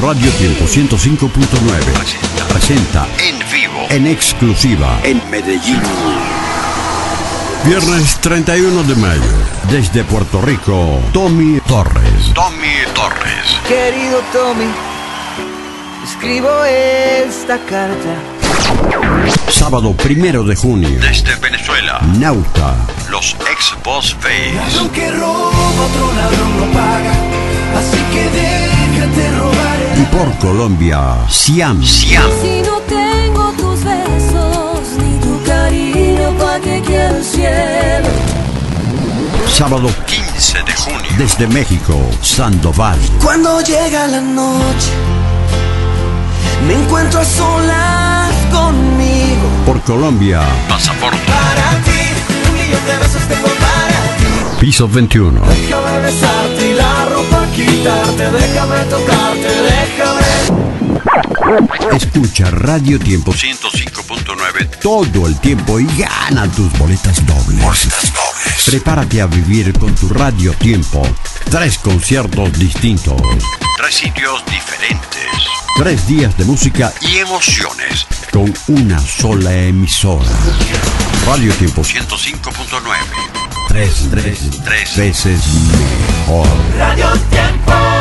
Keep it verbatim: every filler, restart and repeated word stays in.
Radio Tiempo ciento cinco punto nueve presenta, presenta en vivo, en exclusiva, en Medellín. Viernes treinta y uno de mayo, desde Puerto Rico, Tommy Torres. Tommy Torres. Querido Tommy, escribo esta carta. Sábado primero de junio, desde Venezuela, Nauta. Los ex-Boss Bass. Ladrón que roba, otro ladrón no paga, así que déjate robar. Y por Colombia, Siam. Siam. Si no tengo tus besos, ni tu cariño, ¿pa' qué quiero el cielo? Sábado quince de junio, desde México, Sandoval. Cuando llega la noche, me encuentro a solas conmigo. Por Colombia, Pasaporte. Para ti, un millón de besos tengo para ti. Piso veintiuno. Déjame besarte y la ropa quitarte, déjame tocarte, déjame. Escucha Radio Tiempo ciento cinco punto nueve. todo el tiempo y gana tus boletas dobles. Boletas dobles. Prepárate a vivir con tu Radio Tiempo tres conciertos distintos, Tres sitios diferentes. tres días de música Y emociones. con una sola emisora. Radio Tiempo ciento cinco punto nueve. tres, tres, Tres. veces mejor. Radio Tiempo.